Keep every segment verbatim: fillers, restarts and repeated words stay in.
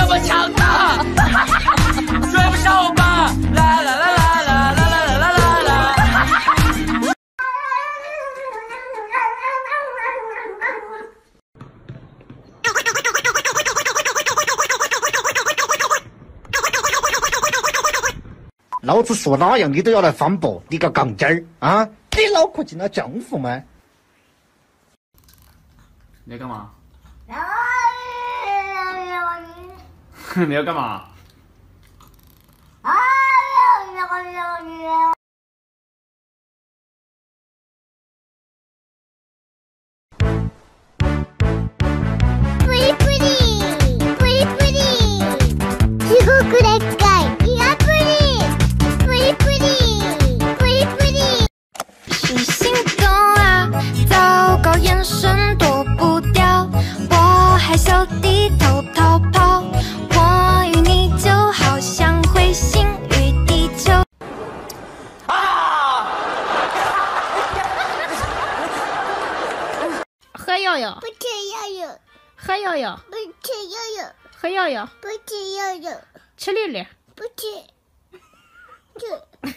么强大，追不上我吧？啦啦啦啦啦啦啦啦啦啦！ 老子说哪样你都要来反驳，你个杠精儿啊！你脑壳进了浆糊吗？ 你要干嘛？你要干嘛？ プリプリプリプリすごくでっかいイヤプリプリプリプリプリ是心动啊，糟糕眼神躲不掉，我害羞低头逃跑，我与你就好像彗星与地球。 啊！ 喝药药， 不吃药药， 喝药药， 不吃药药， 喝药药， 不吃药药， 吃粒粒。 不吃。这。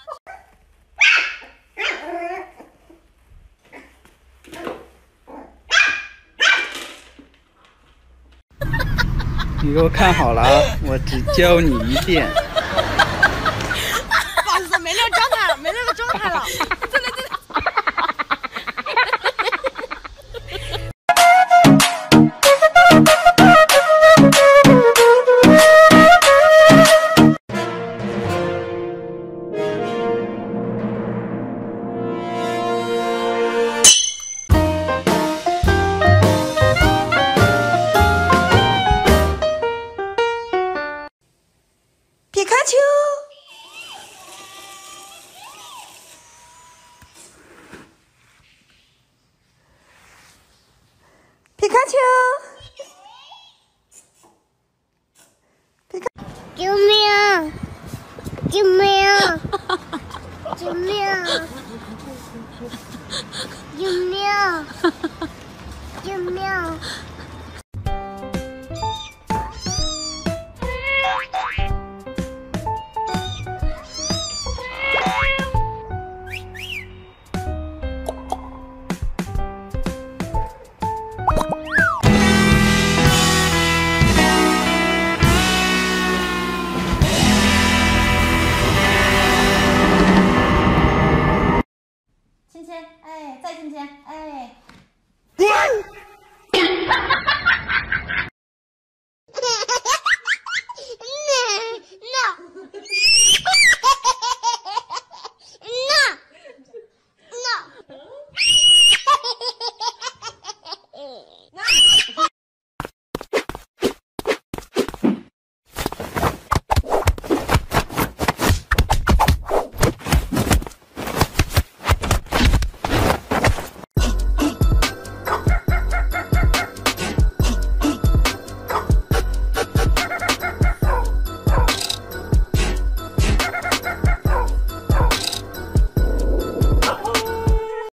你给我看好了啊！我只教你一遍。 不好意思，没那个状态了，没那个状态了。真的真的。 皮卡丘，皮卡丘，皮卡， 救命！救命！救命！救命！救命！